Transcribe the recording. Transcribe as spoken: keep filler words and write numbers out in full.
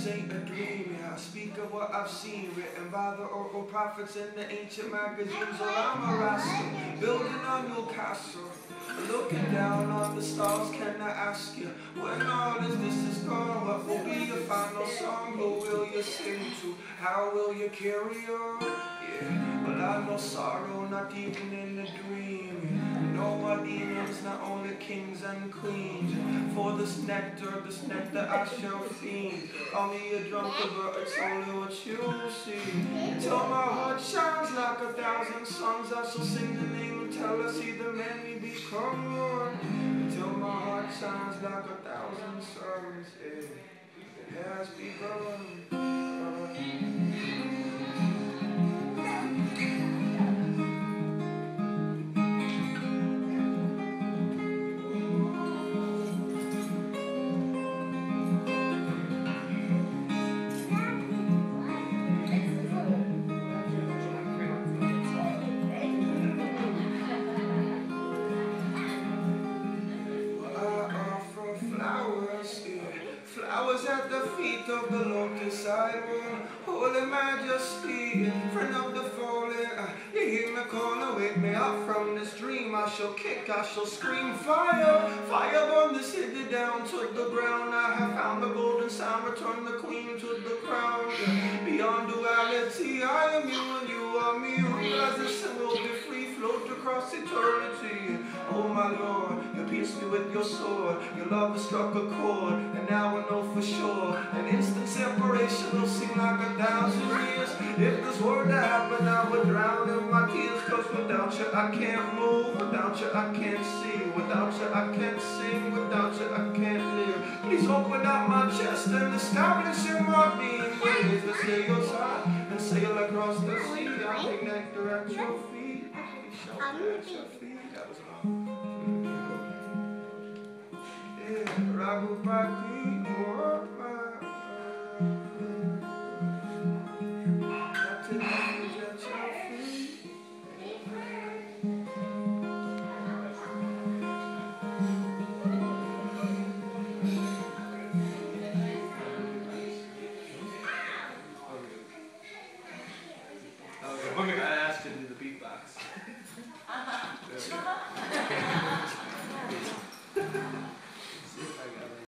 this ain't a dream, yeah. I speak of what I've seen, written by the oracle prophets in the ancient magazines. Or I'm a rascal, building a new castle, looking down on the stars. Can I ask you, when all is this is gone, what will be your final song? Who will you sing to? How will you carry on? Yeah, well, I know sorrow, not even in a dream. No more demons, not only kings and queens. For this nectar, this nectar I shall fiend. Call me a drunkard, but it's only what you see. Till my heart shines like a thousand songs, I shall sing the name until I see the man we become. Till my heart shines like a thousand songs, it has begun. Flowers at the feet of the lotus island, holy majesty, friend of the fallen. You hear me calling, wake me up from this dream. I shall kick, I shall scream, fire, fire burn the city down to the ground. I have found the golden sound, return the queen to the crown. Beyond duality, I am you and you are me. Realize this sin will be free, float across eternity. Oh my Lord, you pierced me with your sword, your love has struck a chord, and now I know for sure an instant separation will seem like a thousand years. If this were to happen, I would drown in my tears, cause without you I can't move, without you I can't see, without you I can't sing, without you I can't live. Please open up my chest and establish in my being ways to stay your side and sail across the sea. I take nectar at your feet, shelter at your feet. That was all. Yeah, Ragu Bhakti.